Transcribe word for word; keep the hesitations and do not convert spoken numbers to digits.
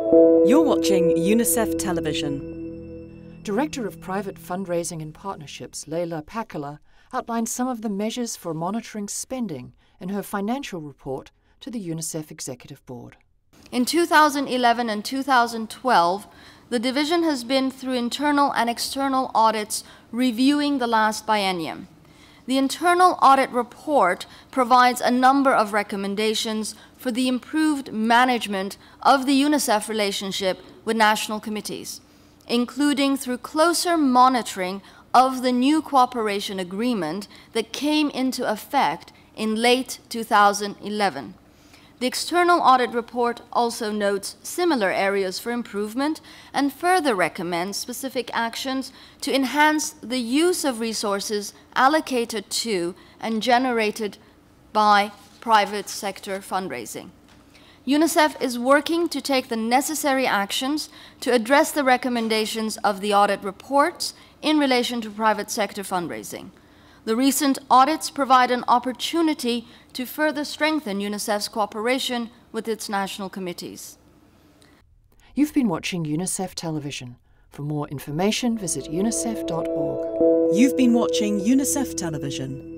You're watching UNICEF Television. Director of Private Fundraising and Partnerships, Leila Pakkala, outlined some of the measures for monitoring spending in her financial report to the UNICEF Executive Board. In two thousand eleven and two thousand twelve, the division has been through internal and external audits reviewing the last biennium. The internal audit report provides a number of recommendations for the improved management of the UNICEF relationship with national committees, including through closer monitoring of the new cooperation agreement that came into effect in late two thousand eleven. The external audit report also notes similar areas for improvement and further recommends specific actions to enhance the use of resources allocated to and generated by private sector fundraising. UNICEF is working to take the necessary actions to address the recommendations of the audit reports in relation to private sector fundraising. The recent audits provide an opportunity to further strengthen UNICEF's cooperation with its national committees. You've been watching UNICEF Television. For more information, visit unicef dot org. You've been watching UNICEF Television.